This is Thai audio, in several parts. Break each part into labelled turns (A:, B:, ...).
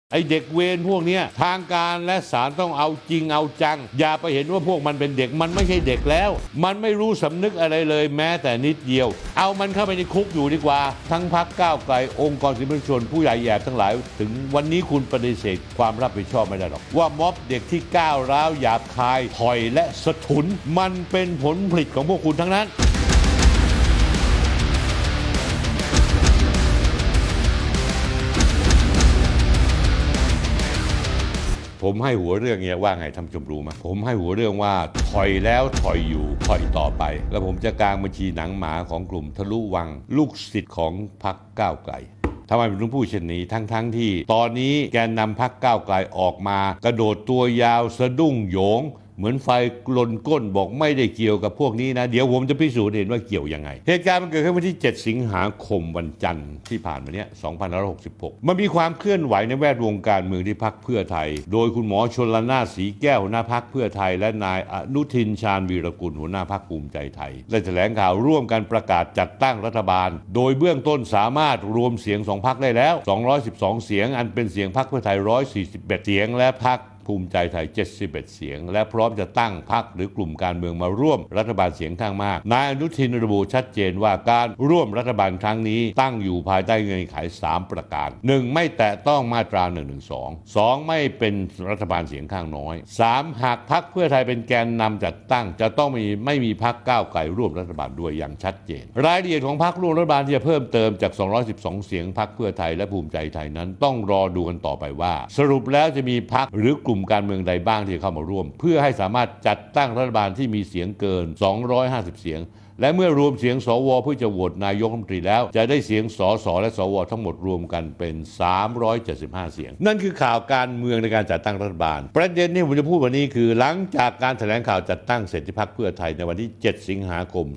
A: ไอเด็กเวรพวกนี้ทางการและศาลต้องเอาจริงเอาจังอย่าไปเห็นว่าพวกมันเป็นเด็กมันไม่ใช่เด็กแล้วมันไม่รู้สำนึกอะไรเลยแม้แต่นิดเดียวเอามันเข้าไปในคุกอยู่ดีกว่าทั้งพรรคก้าวไกลองค์กรสิทธิมนุษยชนผู้ใหญ่แย่ทั้งหลายถึงวันนี้คุณปฏิเสธความรับผิดชอบไม่ได้หรอกว่าม็อบเด็กที่ก้าวร้าวหยาบคายถอยและสะทุนมันเป็นผลผลิตของพวกคุณทั้งนั้นผมให้หัวเรื่องเนี้ยว่าไงท่านผู้ชมรู้ไหมผมให้หัวเรื่องว่าถอยแล้วถอยอยู่ถอยต่อไปแล้วผมจะกางบัญชีหนังหมาของกลุ่มทะลุวังลูกศิษย์ของพรรคก้าวไกลทำไมผมต้องพูดเช่นนี้ทั้งที่ตอนนี้แกนนำพรรคก้าวไกลออกมากระโดดตัวยาวสะดุ้งโยงเหมือนไฟลนก้นบอกไม่ได้เกี่ยวกับพวกนี้นะเดี๋ยวผมจะพิสูจน์เห็นว่าเกี่ยวยังไงเหตุการณ์มันเกิดขึ้นวันที่7 สิงหาคมวันจันทร์ที่ผ่านมาเนี้ย2566มันมีความเคลื่อนไหวในแวดวงการเมืองที่พรรคเพื่อไทยโดยคุณหมอชลนาถสีแก้วหัวหน้าพรรคเพื่อไทยและนายอนุทินชาญวีรกุลหัวหน้าพรรคภูมิใจไทยได้แถลงข่าวร่วมกันประกาศจัดตั้งรัฐบาลโดยเบื้องต้นสามารถรวมเสียง2พรรคได้แล้ว212เสียงอันเป็นเสียงพรรคเพื่อไทย141เสียงและพรรคภูมิใจไทย71เสียงและพร้อมจะตั้งพรรคหรือกลุ่มการเมืองมาร่วมรัฐบาลเสียงข้างมากนายอนุทินระบุชัดเจนว่าการร่วมรัฐบาลครั้งนี้ตั้งอยู่ภายใต้เงื่อนไข3ประการ 1. ไม่แตะต้องมาตรา112 2. ไม่เป็นรัฐบาลเสียงข้างน้อย 3. หากพรรคเพื่อไทยเป็นแกนนำจัดตั้งจะต้องไม่มีพรรคก้าวไกลร่วมรัฐบาลด้วยอย่างชัดเจนรายละเอียดของพรรคร่วมรัฐบาลที่จะเพิ่มเติมจาก212เสียงพรรคเพื่อไทยและภูมิใจไทยนั้นต้องรอดูกันต่อไปว่าสรุปแล้วจะมีพรรคหรือกลุ่มการเมืองใดบ้างที่เข้ามาร่วมเพื่อให้สามารถจัดตั้งรัฐบาลที่มีเสียงเกิน250เสียงและเมื่อรวมเสียงสวเพื่อจะโหวตนายกรัฐมนตรีแล้วจะได้เสียงสสและสวทั้งหมดรวมกันเป็น375เสียงนั่นคือข่าวการเมืองในการจัดตั้งรัฐบาลประเด็นที่ผมจะพูดวันนี้คือหลังจากการแถลงข่าวจัดตั้งเสร็จที่พรรคเพื่อไทยในวันที่7 สิงหาคม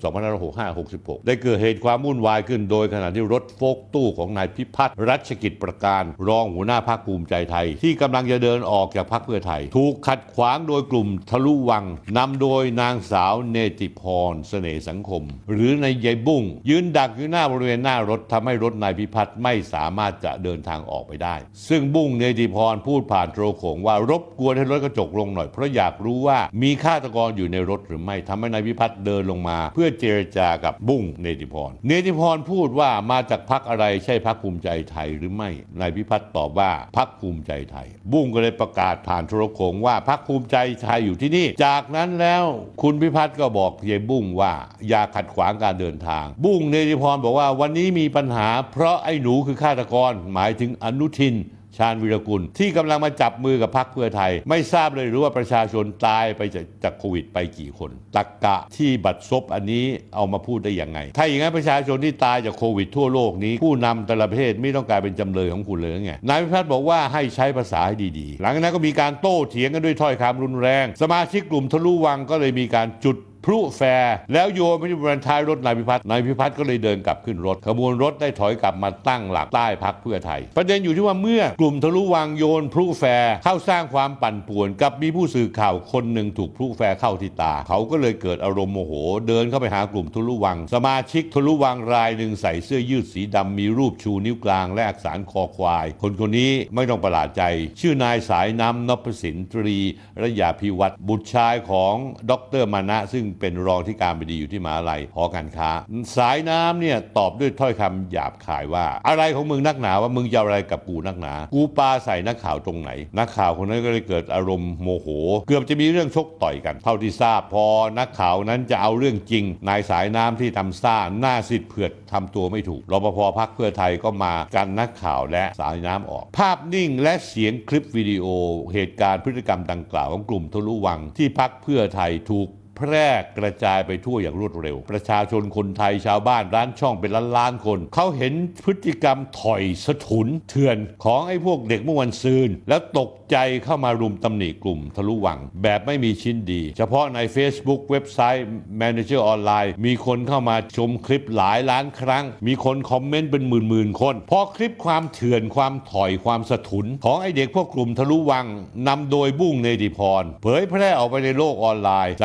A: 2566ได้เกิดเหตุความวุ่นวายขึ้นโดยขณะที่รถโฟล์คตู้ของนายพิพัฒน์รัชกิจประการรองหัวหน้าพรรคภูมิใจไทยที่กำลังจะเดินออกจากพรรคเพื่อไทยถูกขัดขวางโดยกลุ่มทะลุวังนำโดยนางสาวเนติพรเสน่ห์สังคมหรือในยายบุ้งยืนดักอยู่หน้าบริเวณหน้ารถทำให้รถนายพิพัฒน์ไม่สามารถจะเดินทางออกไปได้ซึ่งบุ้งเนติพรพูดผ่านโทรโข่งว่ารบกวนให้รถกระจกลงหน่อยเพราะอยากรู้ว่ามีฆาตกรอยู่ในรถหรือไม่ทำให้นายพิพัฒน์เดินลงมาเพื่อเจรจากับบุ้งเนติพรพูดว่ามาจากพรรคอะไรใช่พรรคภูมิใจไทยหรือไม่นายพิพัฒน์ตอบว่าพรรคภูมิใจไทยบุ้งก็เลยประกาศผ่านโทรโข่งว่าพรรคภูมิใจไทยอยู่ที่นี่จากนั้นแล้วคุณพิพัฒน์ก็บอกยายบุ้งว่าอย่าขัดขวางการเดินทางบุ้งเนติพรบอกว่าวันนี้มีปัญหาเพราะไอ้หนูคือฆาตกรหมายถึงอนุทินชาญวีรกุลที่กำลังมาจับมือกับพรรคเพื่อไทยไม่ทราบเลยหรือว่าประชาชนตายไปจากโควิดไปกี่คนตรรกะที่บัตรซบอันนี้เอามาพูดได้ยังไงถ้าอย่างนั้นประชาชนที่ตายจากโควิดทั่วโลกนี้ผู้นำแต่ละประเทศไม่ต้องกลายเป็นจำเลยของคุณเลยไงนายพิพัฒน์บอกว่าให้ใช้ภาษาให้ดีๆหลังจากนั้นก็มีการโต้เถียงกันด้วยถ้อยคำรุนแรงสมาชิกกลุ่มทะลุวังก็เลยมีการจุดพลุแฟร์แล้วโยนไปที่บริเวณท้ายรถนายพิพัฒน์ก็เลยเดินกลับขึ้นรถขบวนรถได้ถอยกลับมาตั้งหลักใต้พรรคเพื่อไทยประเด็นอยู่ที่ว่าเมื่อกลุ่มทะลุวังโยนพลุแฟร์เข้าสร้างความปั่นป่วนกับมีผู้สื่อข่าวคนหนึ่งถูกพลุแฟร์เข้าที่ตาเขาก็เลยเกิดอารมณ์โมโหเดินเข้าไปหากลุ่มทะลุวังสมาชิกทะลุวังรายหนึ่งใส่เสื้อยืดสีดำมีรูปชูนิ้วกลางและอักษรคอควายคนนี้ไม่ต้องประหลาดใจชื่อนายสายน้ำนพสินตรีระยาภิวัตรบุตรชายของดร.มานะซึ่งเป็นรองที่การบดีอยู่ที่มหาลัยหอการค้าสายน้ำเนี่ยตอบด้วยถ้อยคำหยาบคายว่าอะไรของมึงนักหนาว่ามึงจะอะไรกับกูนักหนากูปาใส่นักข่าวตรงไหนนักข่าวคนนั้นก็เลยเกิดอารมณ์โมโหเกือบจะมีเรื่องชกต่อยกันเท่าที่ทราบพอนักข่าวนั้นจะเอาเรื่องจริงนายสายน้ำที่ทำซ่าหน้าซิดเผือดทำตัวไม่ถูกรปภพรรคเพื่อไทยก็มากันนักข่าวและสายน้ำออกภาพนิ่งและเสียงคลิปวิดีโอเหตุการณ์พฤติกรรมดังกล่าวของกลุ่มทะลุวังที่พรรคเพื่อไทยถูกแพร่กระจายไปทั่วอย่างรวดเร็วประชาชนคนไทยชาวบ้านร้านช่องเป็นล้านคนเขาเห็นพฤติกรรมถอยสะทุนเถื่อนของไอ้พวกเด็กเมื่อวันซืนแล้วตกใจเข้ามารุมตำหนิกลุ่มทะลุวังแบบไม่มีชิ้นดีเฉพาะใน Facebook เว็บไซต์ Manager ออนไลน์มีคนเข้ามาชมคลิปหลายล้านครั้งมีคนคอมเมนต์เป็นหมื่นคนพอคลิปความเถื่อนความถอยความสะทุนของไอ้เด็กพวกกลุ่มทะลุวังนำโดยบุ้งเนติพรเผยแพร่ออกไปในโลกออนไลน์สังคม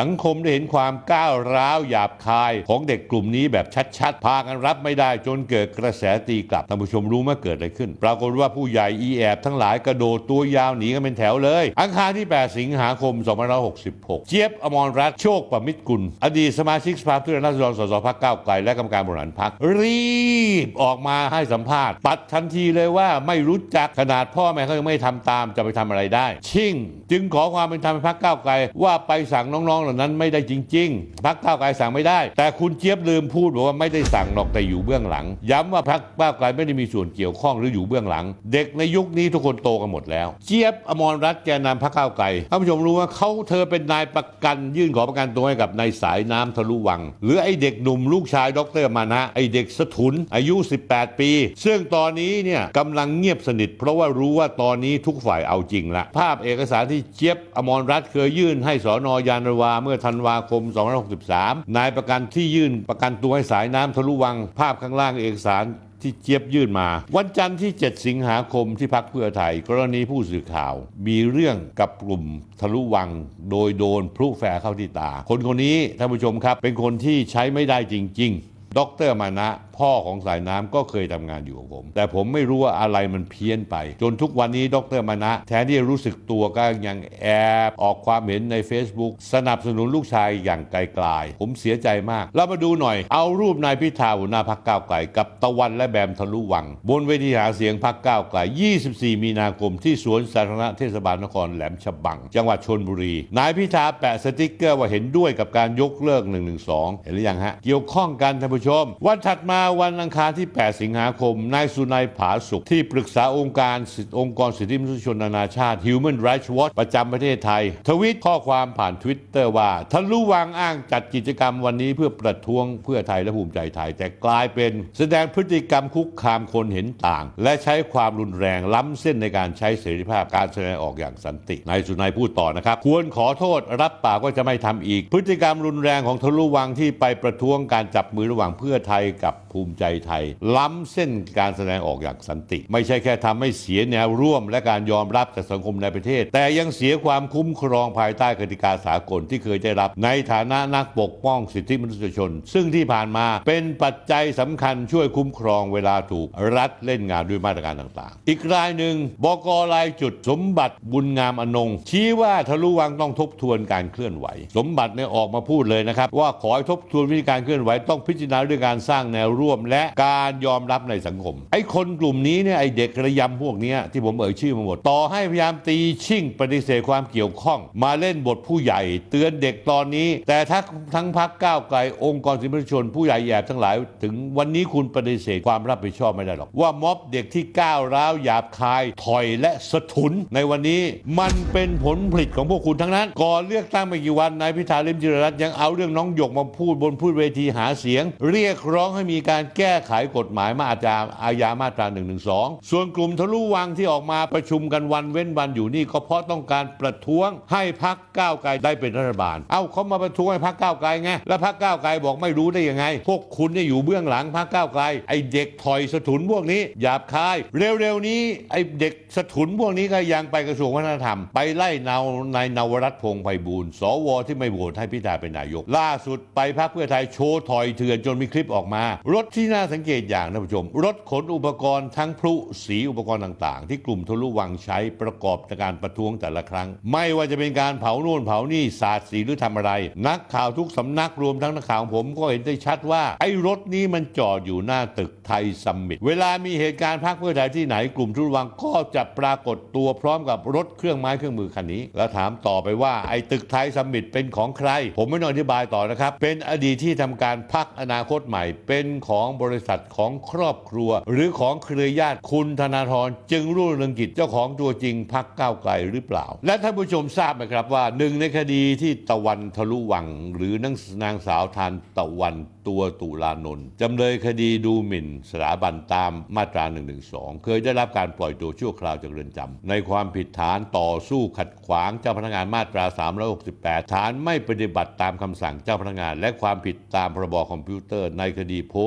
A: ได้เห็นความก้าวร้าวหยาบคายของเด็กกลุ่มนี้แบบชัดๆพากันรับไม่ได้จนเกิดกระแสตีกลับท่านผู้ชมรู้ไหมเกิดอะไรขึ้นปรากฏว่าผู้ใหญ่อีแอบทั้งหลายกระโดดตัวยาวหนีกันเป็นแถวเลยอังคารที่8 สิงหาคม 2566เจี๊ยบอมรรัตน์โชคประมิตรกุลอดีตสมาชิกสภาผู้แทนราษฎรสสพรรคก้าวไกลและกรรมการบริหารพรรครีบออกมาให้สัมภาษณ์ปัดทันทีเลยว่าไม่รู้จักขนาดพ่อแม่เขายังไม่ทำตามจะไปทำอะไรได้ชิ่งจึงขอความเป็นธรรมให้พรรคก้าวไกลว่าไปสั่งน้องๆเหล่านั้นไม่ได้จริงๆพรรคก้าวไกลสั่งไม่ได้แต่คุณเจี๊ยบลืมพูดบอกว่าไม่ได้สั่งหรอกแต่อยู่เบื้องหลังย้ำว่าพรรคก้าวไกลไม่ได้มีส่วนเกี่ยวข้องหรืออยู่เบื้องหลังเด็กในยุคนี้ทุกคนโตกันหมดแล้วเจี๊ยบอมรรัตน์แกนนำพรรคก้าวไกลท่านผู้ชมรู้ว่าเธอเป็นนายประกันยื่นขอประกันตัวให้กับนายสายน้ำทะลุวังหรือไอเด็กหนุ่มลูกชายดร.มานะไอเด็กสถุนอายุ18 ปีซึ่งตอนนี้เนี่ยกำลังเงียบสนิทเพราะว่ารู้ว่าตอนนี้ทุกฝ่ายเอาจริงละภาพเอกสารที่เจี๊ยบอมรรัตน์เคยยื่นให้สน.ยานนาวาเมื่อธันวาคม 2563นายประกันที่ยื่นประกันตัวให้สายน้ำทะลุวังภาพข้างล่างเอกสารที่เจี๊ยบยื่นมาวันจันทร์ที่7 สิงหาคมที่พรรคเพื่อไทยกรณีผู้สื่อข่าวมีเรื่องกับกลุ่มทะลุวังโดยโดนพลุแฟร์เข้าที่ตาคนนี้ท่านผู้ชมครับเป็นคนที่ใช้ไม่ได้จริงๆดร.มานะพ่อของสายน้ำก็เคยทำงานอยู่กับผมแต่ผมไม่รู้ว่าอะไรมันเพี้ยนไปจนทุกวันนี้ดร.มานะแทนที่จะรู้สึกตัวก็ยังแอบออกความเห็นใน Facebook สนับสนุนลูกชายอย่างไกลๆผมเสียใจมากเรามาดูหน่อยเอารูปนายพิธาหัวหน้าพรรคก้าวไกลกับตะวันและแบมทะลุวังบนเวทีหาเสียงพรรคก้าวไกล24 มีนาคมที่สวนสาธารณะเทศบาลนครแหลมฉบังจังหวัดชลบุรีนายพิธาแปะสติ๊กเกอร์ว่าเห็นด้วยกับการยกเลิก112เห็นหรือยังฮะเกี่ยวข้องกันท่านผู้ชมวันถัดมาวันอังคารที่8 สิงหาคมนายสุนัยผาสุขที่ปรึกษาองค์กรสิทธิมนุษยชนนานาชาติ Human Rights Watch ประจำประเทศไทยทวีตข้อความผ่าน Twitter ว่าทะลุวังอ้างจัดกิจกรรมวันนี้เพื่อประท้วงเพื่อไทยและภูมิใจไทยแต่กลายเป็นแสดงพฤติกรรมคุกคามคนเห็นต่างและใช้ความรุนแรงล้ำเส้นในการใช้เสรีภาพการแสดงออกอย่างสันตินายสุนัยพูดต่อนะครับควรขอโทษรับปากว่าจะไม่ทำอีกพฤติกรรมรุนแรงของทะลุวังที่ไปประท้วงการจับมือระหว่างเพื่อไทยกับภูมิใจไทยล้ำเส้นการแสดงออกอย่างสันติไม่ใช่แค่ทำให้เสียแนวร่วมและการยอมรับจากสังคมในประเทศแต่ยังเสียความคุ้มครองภายใต้กติกาสากลที่เคยได้รับในฐานะนักปกป้องสิทธิมนุษยชนซึ่งที่ผ่านมาเป็นปัจจัยสำคัญช่วยคุ้มครองเวลาถูกรัฐเล่นงานด้วยมาตรการต่างๆอีกรายหนึ่งบก.รายจุดสมบัติบุญงามอนงชี้ว่าทะลุวังต้องทบทวนการเคลื่อนไหวสมบัติเนี่ยออกมาพูดเลยนะครับว่าขอให้ทบทวนวิธีการเคลื่อนไหวต้องพิจารณาด้วยการสร้างแนวร่วมและการยอมรับในสังคมไอ้คนกลุ่มนี้เนี่ยไอ้เด็กระยำพวกนี้ที่ผมเอ่ยชื่อมาหมดต่อให้พยายามตีชิ่งปฏิเสธความเกี่ยวข้องมาเล่นบทผู้ใหญ่เตือนเด็กตอนนี้แต่ทั้งพรรคก้าวไกลองค์กรสิทธิมนุษยชนผู้ใหญ่แอบทั้งหลายถึงวันนี้คุณปฏิเสธความรับผิดชอบไม่ได้หรอกว่าม็อบเด็กที่ก้าวร้าวหยาบคายถอยและสะทุนในวันนี้มันเป็นผลผลิตของพวกคุณทั้งนั้นก่อนเลือกตั้งไม่กี่วันนายพิธาลิ้มเจริญรัตน์ยังเอาเรื่องน้องหยกมาพูดบนเวทีหาเสียงเรียกร้องให้มีการแก้ไขกฎหมายอาญามาตรา112ส่วนกลุ่มทะลุวังที่ออกมาประชุมกันวันเว้นวันอยู่นี่ก็เพราะต้องการประท้วงให้พรรคก้าวไกลได้เป็นรัฐบาลเขามาประท้วงให้พรรคก้าวไกลไงแล้วพรรคก้าวไกลบอกไม่รู้ได้ยังไงพวกคุณเนี่ยอยู่เบื้องหลังพรรคก้าวไกลไอ้เด็กถอยสะทุนพวกนี้หยาบคายเร็วๆนี้ไอ้เด็กสะทุนพวกนี้ก็ยังไปกระทรวงวัฒนธรรมไปไล่นายนวรัตน์พงษ์ไพบูลย์สวที่ไม่โหวตให้พิธาเป็นนายกล่าสุดไปพรรคเพื่อไทยโชว์ถอยเถื่อนจนมีคลิปออกมารถที่น่าสังเกตอย่างท่านผู้ชมรถขนอุปกรณ์ทั้งพลุสีอุปกรณ์ต่างๆที่กลุ่มทะลุวังใช้ประกอบในการประท้วงแต่ละครั้งไม่ว่าจะเป็นการเผาโน่นเผานี่สาดสีหรือทำอะไรนักข่าวทุกสำนักรวมทั้งนักข่าวผมก็เห็นได้ชัดว่าไอ้รถนี้มันจอดอยู่หน้าตึกไทยซัมมิตเวลามีเหตุการณ์พรรคเพื่อไทยที่ไหนกลุ่มทะลุวังก็จะปรากฏตัวพร้อมกับรถเครื่องไม้เครื่องมือคันนี้แล้วถามต่อไปว่าไอ้ตึกไทยซัมมิตเป็นของใครผมไม่ต้องอธิบายต่อนะครับเป็นอดีตที่ทำการพรรคอนาคตใหม่เป็นของบริษัทของครอบครัวหรือของเครือญาติคุณธนาธรจึงรุ่งเรืองกิจเจ้าของตัวจริงพรรคก้าวไกลหรือเปล่าและท่านผู้ชมทราบไหมครับว่าหนึ่งในคดีที่ตะวันทะลุวังหรือนางสาวทานตะวันตัวตุลานนท์จำเลยคดีดูหมิ่นสถาบันตามมาตรา112เคยได้รับการปล่อยตัวชั่วคราวจากเรือนจำในความผิดฐานต่อสู้ขัดขวางเจ้าพนักงานมาตรา368ฐานไม่ปฏิบัติตามคำสั่งเจ้าพนักงานและความผิดตามพรบคอมพิวเตอร์ในคดีโพสต์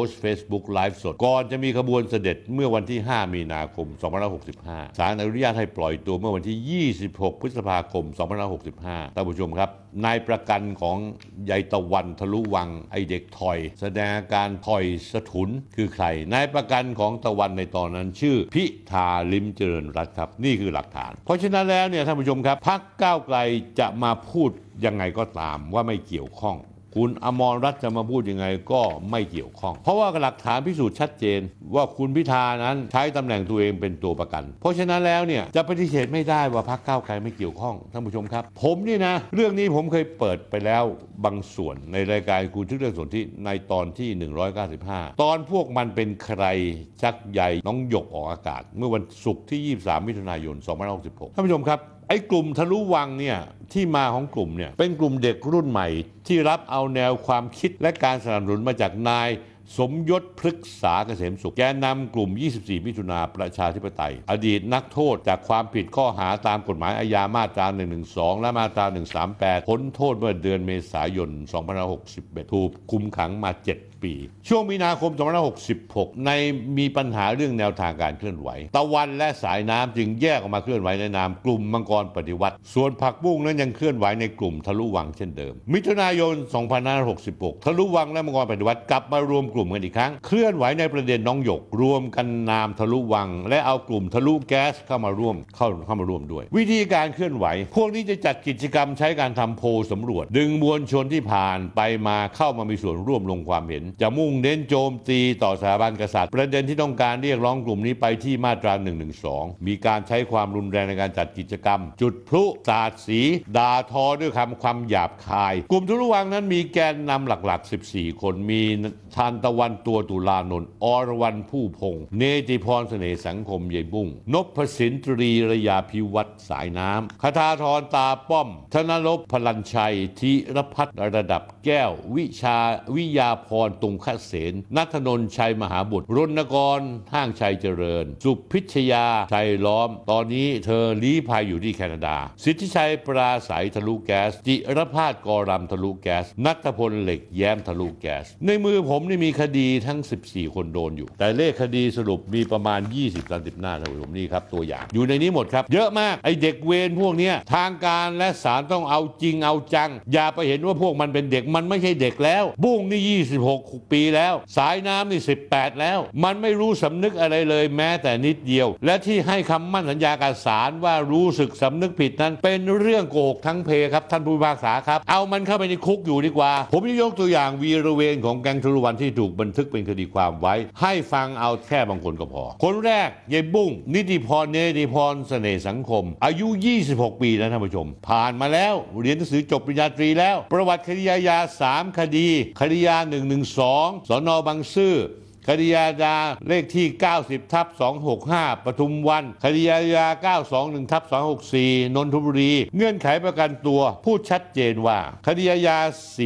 A: สต์ Facebook ไลฟ์สดก่อนจะมีขบวนเสด็จเมื่อวันที่ 5 มีนาคม 2565 ศาลอนุญาตให้ปล่อยตัวเมื่อวันที่ 26 พฤษภาคม 2565 ท่านผู้ชมครับนายประกันของยายตะวันทะลุวังไอเด็กถอยแสดงอาการถอยสะทุนคือใครนายประกันของตะวันในตอนนั้นชื่อพิธาลิ้มเจริญรัตน์ครับนี่คือหลักฐานเพราะฉะนั้นแล้วเนี่ยท่านผู้ชมครับพรรคก้าวไกลจะมาพูดยังไงก็ตามว่าไม่เกี่ยวข้องคุณอมรรัตน์จะมาพูดยังไงก็ไม่เกี่ยวข้องเพราะว่าหลักฐานพิสูจน์ชัดเจนว่าคุณพิธานั้นใช้ตำแหน่งตัวเองเป็นตัวประกันเพราะฉะนั้นแล้วเนี่ยจะปฏิเสธไม่ได้ว่าพรรคก้าวไกลไม่เกี่ยวข้องท่านผู้ชมครับผมนี่นะเรื่องนี้ผมเคยเปิดไปแล้วบางส่วนในรายการคุณทึกเรื่องสนที่ในตอนที่195ตอนพวกมันเป็นใครชักใยน้องหยกออกอากาศเมื่อวันศุกร์ที่23มิถุนายน2566ท่านผู้ชมครับไอ้กลุ่มทะลุวังเนี่ยที่มาของกลุ่มเนี่ยเป็นกลุ่มเด็กรุ่นใหม่ที่รับเอาแนวความคิดและการสนับสนุนมาจากนายสมยศพฤกษาเกษมสุขแกนนำกลุ่ม24มิถุนาประชาธิปไตยอดีตนักโทษจากความผิดข้อหาตามกฎหมายอาญามาตรา112และมาตรา138พ้นโทษเมื่อเดือนเมษายน2561ถูกคุมขังมา7 ปีช่วงมีนาคม2566ในมีปัญหาเรื่องแนวทางการเคลื่อนไหวตะวันและสายน้ำจึงแยกออกมาเคลื่อนไหวในนามกลุ่มมังกรปฏิวัติส่วนผักบุ้งนั้นยังเคลื่อนไหวในกลุ่มทะลุวังเช่นเดิมมิถุนายน2566ทะลุวังและมังกรปฏิวัติกลับมารวมกลุ่มกันอีกครั้งเคลื่อนไหวในประเด็นน้องหยกรวมกันนามทะลุวังและเอากลุ่มทะลุแก๊สเข้ามาร่วมด้วยวิธีการเคลื่อนไหวพวกนี้จะจัดกิจกรรมใช้การทำโพลสำรวจดึงมวลชนที่ผ่านไปมาเข้ามามีส่วนร่วมลงความเห็นจะมุ่งเน้นโจมตีต่อสถาบันกษัตริย์ประเด็นที่ต้องการเรียกร้องกลุ่มนี้ไปที่มาตรา112มีการใช้ความรุนแรงในการจัดกิจกรรมจุดพลุสาดสีด่าทอด้วยความหยาบคายกลุ่มทะลุวังนั้นมีแกนนำหลักๆ14คนมีทานตะวันตัวตุลานนท์อรวรรณผู้พงษ์เนติพรเสน่ห์สังคมเยบุ้งนพสินตรีระยาพิวัตรสายน้ำคทาธรตาป้อมธนรบพลัญชัยธีรพัฒน์ระดับแก้ววิยาพรตุงคเสนนัทนนท์ชัยมหาบุตรรณกรห้างชัยเจริญสุพิชยาชัยล้อมตอนนี้เธอลี้ภัยอยู่ที่แคนาดาสิทธิชัยปราศัยทะลุแก๊สจิรพาสกรำทะลุแก๊สนัทพลเหล็กแย้มทะลุแก๊สในมือผมนี่มีคดีทั้ง14คนโดนอยู่แต่เลขคดีสรุปมีประมาณ20-30 หน้าท่านผู้ชมนี่ครับตัวอย่างอยู่ในนี้หมดครับเยอะมากไอเด็กเวรพวกนี้ทางการและศาลต้องเอาจริงเอาจังอย่าไปเห็นว่าพวกมันเป็นเด็กมันไม่ใช่เด็กแล้วบุ้งนี่26 ปีแล้วสายน้ำนี่18แล้วมันไม่รู้สำนึกอะไรเลยแม้แต่นิดเดียวและที่ให้คำมั่นสัญญากับศาลว่ารู้สึกสำนึกผิดนั้นเป็นเรื่องโกหกทั้งเพครับท่านผู้พิพากษาครับเอามันเข้าไปในคุกอยู่ดีกว่าผมจะยกตัวอย่างวีรเวรของแก๊งทะลุวังที่ถูกบันทึกเป็นคดีความไว้ให้ฟังเอาแค่บางคนก็พอคนแรกยายบุ้งเนติพรเสน่ห์สังคมอายุ26 ปีนะท่านผู้ชมผ่านมาแล้วเรียนหนังสือจบปริญญาตรีแล้วประวัติคดีอาญา3 คดีคดีอาญา112สน.บางซื่อคดีอาญาเลขที่90/265ปทุมวันคดีอาญา921/264นนทบุรีเงื่อนไขประกันตัวพูดชัดเจนว่าคดีอาญา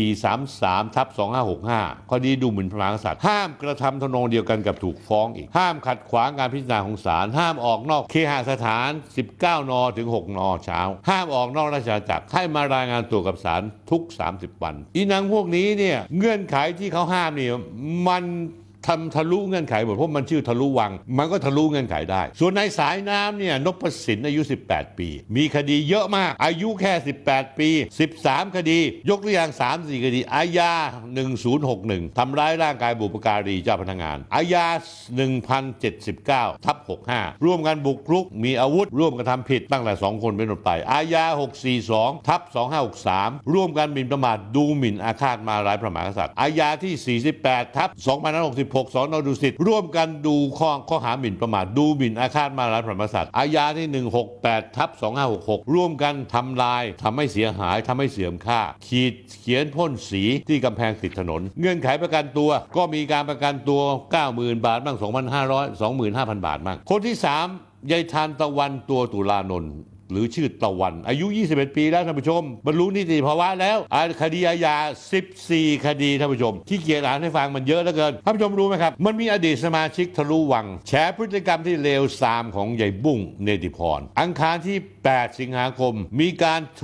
A: 433/2565คดีดูหมิ่นพระมหากษัตริย์ห้ามกระทำทำนองเดียวกันกับถูกฟ้องอีกห้ามขัดขวางการพิจารณาของศาลห้ามออกนอกเคหสถาน19 นถึง6 นเช้าห้ามออกนอกราชอาณาจักรให้มารายงานตัวกับศาลทุก30 วันอีนังพวกนี้เนี่ยเงื่อนไขที่เขาห้ามนี่มันทำทะลุเงื่อนไขหมดเพราะมันชื่อทะลุวังมันก็ทะลุเงื่อนไขได้ส่วนในสายน้ำเนี่ยนพสินอายุ18 ปีมีคดีเยอะมากอายุแค่18 ปี13 คดียกตัวอย่าง 3-4 คดีอาญา1061ทำร้ายร่างกายบุพการีเจ้าพนักงานอาญา1079/65ร่วมกันบุกรุกมีอาวุธร่วมกระทำผิดตั้งแต่2 คนเป็นต้นไปอาญา642/2563ร่วมกันหมิ่นประมาทดูหมิ่นอาฆาตมาร้ายพระมหากษัตริย์อาญาที่48/2566สน.ดุสิตร่วมกันดูข้อหาหมิ่นประมาทดูหมิ่นอาฆาตมาร้ายพระมหากษัตริย์อาญาที่168/2566ร่วมกันทำลายทำให้เสียหายทำให้เสื่อมค่าเขียนพ่นสีที่กำแพงติดถนนเงื่อนไขประกันตัวก็มีการประกันตัว 90,000 บาทบ้าง 25,000 บาทบ้างคนที่3ยายทานตะวันตัวตุลานนท์หรือชื่อตะวันอายุ21 ปีแล้วท่านผู้ชมบรรลุนิติภาวะแล้วคดีอาญา14 คดีท่านผู้ชมที่เกียรติอ่านให้ฟังมันเยอะเหลือเกินท่านผู้ชมรู้ไหมครับมันมีอดีตสมาชิกทะลุวังแฉพฤติกรรมที่เลวทรามของยายบุ้งเนติพรอังคารที่8 สิงหาคมมีการทวิต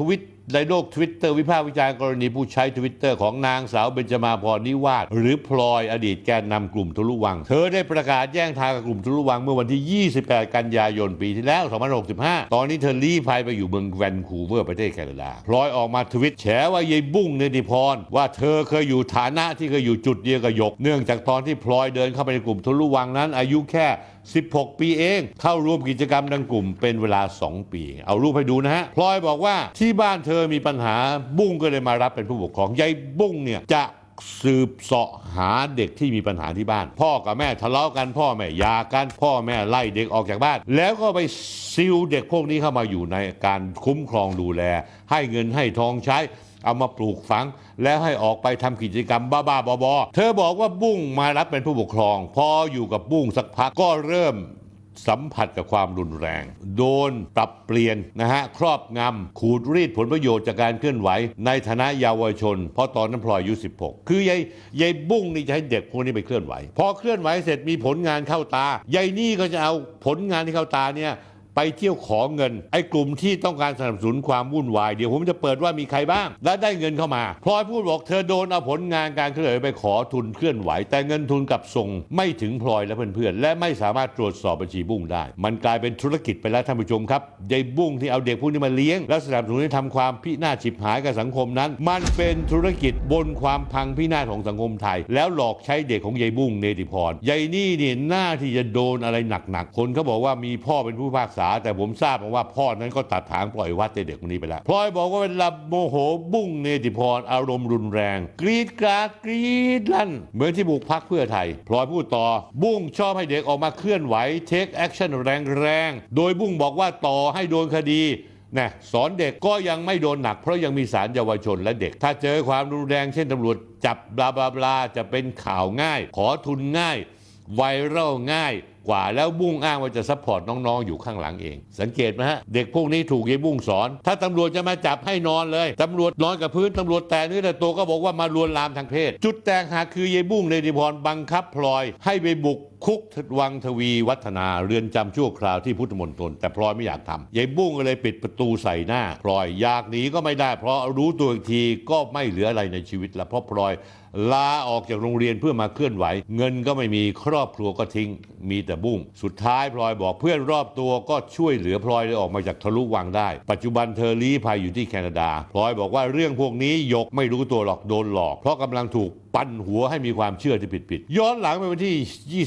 A: ในโลก Twitter วิพากษ์วิจารณ์กรณีผู้ใช้ Twitter ของนางสาวเบญจมาภรณ์นิวาสหรือพลอยอดีตแกนนำกลุ่มทะลุวังเธอได้ประกาศแย่งทางกับกลุ่มทะลุวังเมื่อวันที่ 28 กันยายนปีที่แล้ว 2565 ตอนนี้เธอลี้ภัยไปอยู่เมืองแวนคูเวอร์ประเทศแคนาดาพลอยออกมาทวิตแฉว่ายายบุ้งเนติพรว่าเธอเคยอยู่ฐานะที่เคยอยู่จุดเดียวกับหยกเนื่องจากตอนที่พลอยเดินเข้าไปในกลุ่มทะลุวังนั้นอายุแค่16 ปีเองเข้าร่วมกิจกรรมดังกลุ่มเป็นเวลา2 ปีเอารูปให้ดูนะฮะพลอยบอกว่าที่บ้านเธอมีปัญหาบุ้งก็เลยมารับเป็นผู้ปกครองยายบุ้งเนี่ยจะสืบเสาะหาเด็กที่มีปัญหาที่บ้านพ่อกับแม่ทะเลาะกันพ่อแม่หย่ากันพ่อแม่ไล่เด็กออกจากบ้านแล้วก็ไปซิลเด็กพวกนี้เข้ามาอยู่ในการคุ้มครองดูแลให้เงินให้ทองใช้เอามาปลูกฝังแล้วให้ออกไปทำกิจกรรมบ้าๆบอๆเธอบอกว่าบุ้งมารับเป็นผู้ปกครองพออยู่กับบุ้งสักพักก็เริ่มสัมผัสกับความรุนแรงโดนปรับเปลี่ยนนะฮะครอบงำขูดรีดผลประโยชน์จากการเคลื่อนไหวในฐานะเยาวชนเพราะตอนนั้นพลอยอายุ16คือยายบุ้งนี่จะให้เด็กพวกนี้ไปเคลื่อนไหวพอเคลื่อนไหวเสร็จมีผลงานเข้าตายายนี่ก็จะเอาผลงานที่เข้าตาเนี่ยไปเที่ยวขอเงินไอ้กลุ่มที่ต้องการสนับสนุนความวุ่นวายเดี๋ยวผมจะเปิดว่ามีใครบ้างและได้เงินเข้ามาพลอยพูดบอกเธอโดนเอาผลงานการเคลื่อนไหวไปขอทุนเคลื่อนไหวแต่เงินทุนกลับส่งไม่ถึงพลอยและเพื่อนๆและไม่สามารถตรวจสอบบัญชีบุ้งได้มันกลายเป็นธุรกิจไปแล้วท่านผู้ชมครับยายบุ้งที่เอาเด็กพวกนี้มาเลี้ยงและสนับสนุนให้ทำความพินาศฉิบหายกับสังคมนั้นมันเป็นธุรกิจบนความพังพินาศของสังคมไทยแล้วหลอกใช้เด็กของยายบุ้งเนติพรยายนี่เนี่ยหน้าที่จะโดนอะไรหนักๆคนเขาบอกว่ามีพ่อเป็นผู้พิพากษาแต่ผมทราบว่าพ่อนั้นก็ตัดทางปล่อยวัดเด็กคนนี้ไปแล้วพลอยบอกว่าเวลาโมโหบุ้งเนติพรอารมณ์รุนแรงกรีดกราดกรีดลั่นเหมือนที่บุกพักเพื่อไทยพลอยพูดต่อบุ้งชอบให้เด็กออกมาเคลื่อนไหวเทคแอคชั่นแรงๆโดยบุ้งบอกว่าต่อให้โดนคดีนะสอนเด็กก็ยังไม่โดนหนักเพราะยังมีศาลเยาวชนและเด็กถ้าเจอความรุนแรงเช่นตำรวจจับบลาบลาบลาจะเป็นข่าวง่ายขอทุนง่ายไวรัลง่ายกว่าแล้วบุ้งอ้างว่าจะซัพพอร์ตน้องๆอยู่ข้างหลังเองสังเกตไหมฮะเด็กพวกนี้ถูกยายบุ้งสอนถ้าตำรวจจะมาจับให้นอนเลยตำรวจนอนกับพื้นตำรวจแต่เนื้อแต่ตัวก็บอกว่ามาลวนลามทางเพศจุดแตกหักคือยายบุ้งเนติพรบังคับพลอยให้ไปบุกคุกวังทวีวัฒนาเรือนจำชั่วคราวที่พุทธมณฑลแต่พลอยไม่อยากทำยายบุ้งก็เลยปิดประตูใส่หน้าพลอยอยากหนีก็ไม่ได้เพราะรู้ตัวอีกทีก็ไม่เหลืออะไรในชีวิตแล้วเพราะพลอยลาออกจากโรงเรียนเพื่อมาเคลื่อนไหวเงินก็ไม่มีครอบครัวก็ทิ้งมีแต่บุ้งสุดท้ายพลอยบอกเพื่อนรอบตัวก็ช่วยเหลือพลอยเลยออกมาจากทะลุวังได้ปัจจุบันเธอลี้ภัยอยู่ที่แคนาดาพลอยบอกว่าเรื่องพวกนี้หยกไม่รู้ตัวหรอกโดนหลอกเพราะกำลังถูกปั่นหัวให้มีความเชื่อที่ผิดย้อนหลังไปวันที่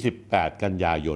A: 28 กันยายน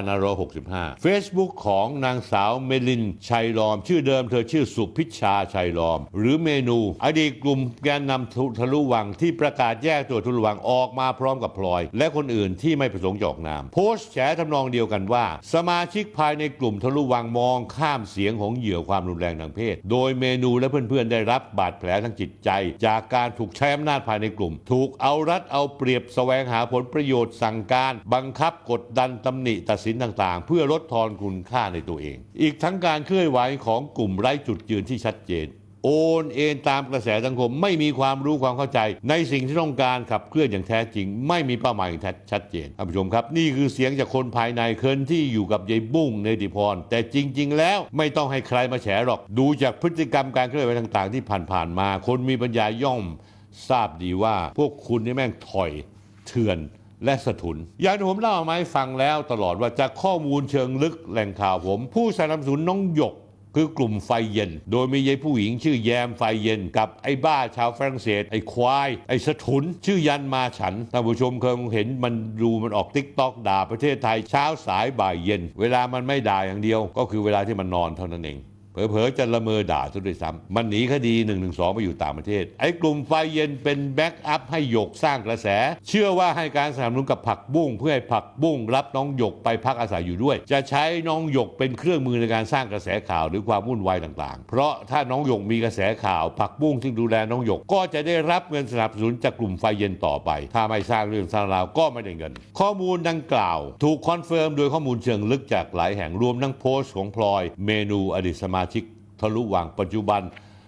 A: 2565 Facebook ของนางสาวเมลินชัยลอมชื่อเดิมเธอชื่อสุพิชชาชัยลอมหรือเมนูอดีตกลุ่มแกนนำทะลุวังที่ประกาศแยกตัวทะลุวังออกมาพร้อมกับพลอยและคนอื่นที่ไม่ประสงค์จะออกนามโพสต์แฉทำนองเดียวกันว่าสมาชิกภายในกลุ่มทะลุวังมองข้ามเสียงของเหยื่อความรุนแรงทางเพศโดยเมนูและเพื่อนๆได้รับบาดแผลทางจิตใจจากการถูกใช้อำนาจภายในกลุ่มถูกเอารัดเอาเปรียบแสวงหาผลประโยชน์สั่งการบังคับกดดันตำหนิตัดสินต่างๆเพื่อลดทอนคุณค่าในตัวเองอีกทั้งการเคลื่อนไหวของกลุ่มไร้จุดยืนที่ชัดเจนโอนเอ็นตามกระแสสังคมไม่มีความรู้ความเข้าใจในสิ่งที่ต้องการขับเคลื่อนอย่างแท้จริงไม่มีเป้าหมายชัดเจนท่านผู้ชมครับนี่คือเสียงจากคนภายในคนที่อยู่กับยายบุ้งเนติพรแต่จริงๆแล้วไม่ต้องให้ใครมาแฉหรอกดูจากพฤติกรรมการเคลื่อนไหวต่างๆที่ผ่านๆมาคนมีปัญญาย่อมทราบดีว่าพวกคุณนี่แม่งถอยเถื่อนและสะทุนอย่างที่ผมเล่ามาให้ฟังแล้วตลอดว่าจากข้อมูลเชิงลึกแหล่งข่าวผมผู้สนับสนุนน้องหยกคือกลุ่มไฟเย็นโดยมียายผู้หญิงชื่อแยมไฟเย็นกับไอ้บ้าชาวฝรั่งเศสไอ้ควายไอ้สะทุนชื่อยันมาฉันท่านผู้ชมเคยเห็นมันดูมันออกติ๊กต็อกด่าประเทศไทยเช้าสายบ่ายเย็นเวลามันไม่ด่าอย่างเดียวก็คือเวลาที่มันนอนเท่านั้นเองเผลอๆจะละเมอด่าซะด้วยซ้ำมันหนีคดี112ไปอยู่ต่างประเทศไอ้กลุ่มไฟเย็นเป็นแบ็กอัพให้หยกสร้างกระแสเชื่อว่าให้การสนับสนุนกับผักบุ้งเพื่อให้ผักบุ้งรับน้องหยกไปพักอาศัยอยู่ด้วยจะใช้น้องหยกเป็นเครื่องมือในการสร้างกระแสข่าวหรือความวุ่นวายต่างๆเพราะถ้าน้องหยกมีกระแสข่าวผักบุ้งที่ดูแลน้องหยกก็จะได้รับเงินสนับสนุนจากกลุ่มไฟเย็นต่อไปถ้าไม่สร้างเรื่องสร้างราวก็ไม่ได้เงินข้อมูลดังกล่าวถูกคอนเฟิร์มโดยข้อมูลเชิงลึกจากหลายแห่งรวมทั้งโพสต์ของพลอยเมนูอดีตสมาชิกทะลุวังปัจจุบัน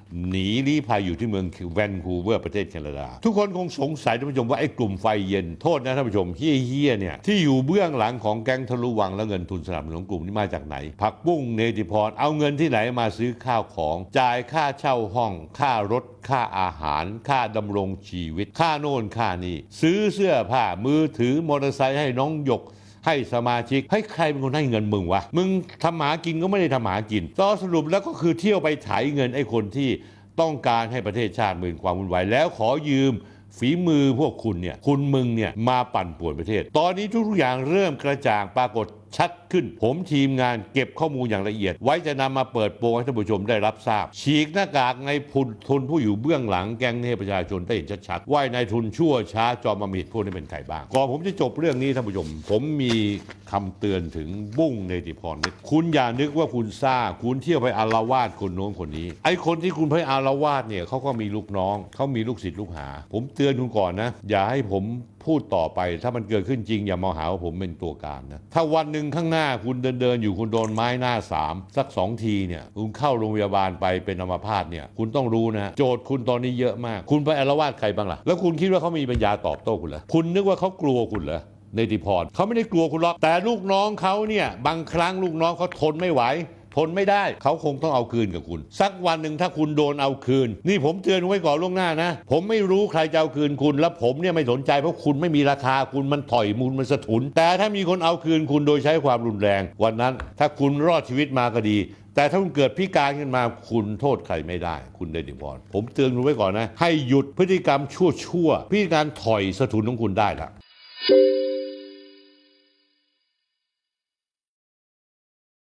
A: หนีลี้ภัยอยู่ที่เมืองแวนคูเวอร์ประเทศแคนาดาทุกคนคงสงสัยท่านผู้ชมว่าไอ้กลุ่มไฟเย็นโทษนะท่านผู้ชมเฮี้ยเนี่ยที่อยู่เบื้องหลังของแก๊งทะลุวังและเงินทุนสนับสนุนกลุ่มนี้มาจากไหนผักบุ้งเนติพรเอาเงินที่ไหนมาซื้อข้าวของจ่ายค่าเช่าห้องค่ารถค่าอาหารค่าดำรงชีวิตค่าโน่นค่านี่ซื้อเสื้อผ้ามือถือมอเตอร์ไซค์ให้น้องหยกให้สมาชิกให้ใครเป็นคนให้เงินมึงวะมึงทำหากินก็ไม่ได้ทำหากินต่อสรุปแล้วก็คือเที่ยวไปไถเงินไอ้คนที่ต้องการให้ประเทศชาติมีความวุ่นวายแล้วขอยืมฝีมือพวกคุณเนี่ยมึงเนี่ยมาปั่นป่วนประเทศตอนนี้ทุกอย่างเริ่มกระจ่างปรากฏชัดขึ้นผมทีมงานเก็บข้อมูลอย่างละเอียดไว้จะนำมาเปิดโปงให้ท่านผู้ชมได้รับทราบฉีกหน้ากากในทุนผู้อยู่เบื้องหลังแก๊งนี้ประชาชนได้เห็นชัดๆว่านายทุนชั่วช้าจอมอำมหิตพวกนี้เป็นใครบ้างก่อนผมจะจบเรื่องนี้ท่านผู้ชมผมมีคำเตือนถึงบุ้งเนติพรคุณอย่านึกว่าคุณซ่าคุณเที่ยวไปอาละวาดคนโน้นคนนี้ไอ้คนที่คุณไปอาละวาดเนี่ยเขาก็มีลูกน้องเขามีลูกศิษย์ลูกหาผมเตือนคุณก่อนนะอย่าให้ผมพูดต่อไปถ้ามันเกิดขึ้นจริงอย่ามาหาว่าผมเป็นตัวการนะถ้าวันหนึ่งข้างหน้าคุณเดินอยู่คุณโดนไม้หน้า3สัก2ทีเนี่ยคุณเข้าโรงพยาบาลไปเป็นอัมพาตเนี่ยคุณต้องรู้นะโจทย์คุณตอนนี้เยอะมากคุณไปอาละวาดใครบ้างล่ะแล้วคุณคิดว่าเขามีปัญญาตอบโต้คุณเหรอคุณนึกว่าเขากลัวคุณเหรอเนติพรเขาไม่ได้กลัวคุณหรอกแต่ลูกน้องเขาเนี่ยบางครั้งลูกน้องเขาทนไม่ไหวทนไม่ได้เขาคงต้องเอาคืนกับคุณสักวันหนึ่งถ้าคุณโดนเอาคืนนี่ผมเตือนไว้ก่อนล่วงหน้านะผมไม่รู้ใครจะเอาคืนคุณแล้วผมเนี่ยไม่สนใจเพราะคุณไม่มีราคาคุณมันถอยมูลมันสะทุนแต่ถ้ามีคนเอาคืนคุณโดยใช้ความรุนแรงวันนั้นถ้าคุณรอดชีวิตมาก็ดีแต่ถ้าคุณเกิดพิการขึ้นมาคุณโทษใครไม่ได้คุณเดนิพรผมเตือนคุณไว้ก่อนนะให้หยุดพฤติกรรมชั่วพฤติการถอยสะทุนของคุณได้ละ